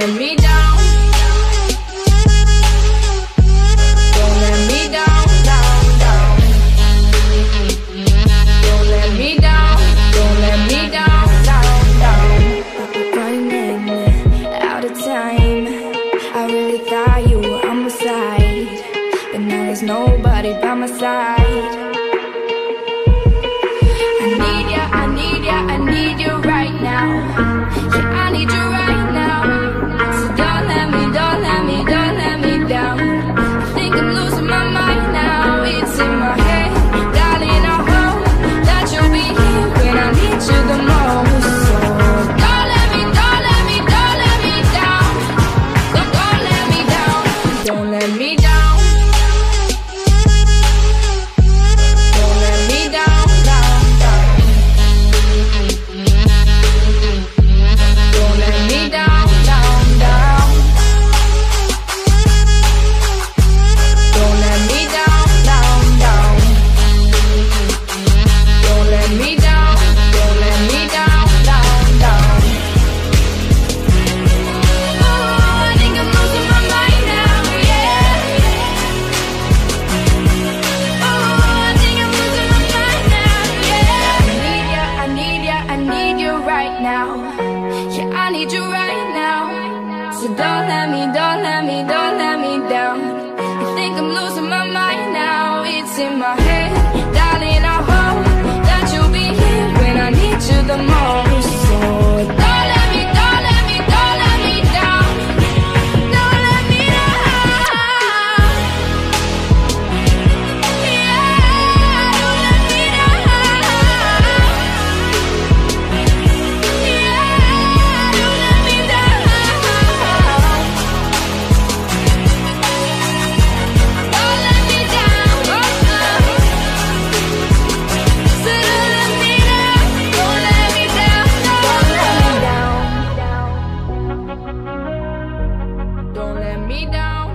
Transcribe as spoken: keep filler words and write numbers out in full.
let me down. Don't let me down, down, down. Don't let me down. Don't let me down, down, down. Running out of time. I really thought you were on my side, but now there's nobody by my side. I need ya, I need ya, I need you right now. Yeah, I need you right now. So don't let me, don't let me, don't let me down. I think I'm losing my mind now. It's in my head, darling, I hope that you'll be here when I need you the most. So don't let me, don't let me, don't let me down. Don't, don't let me down. Don't let me down. So don't let me, don't let me, don't let me down. I think I'm losing my mind now. It's in my head, darling, I hope that you'll be here when I need you the most. So don't let me, don't let me, don't let me down. Don't let me down. Yeah, don't let me down. Yeah, don't let me down. Don't let me down.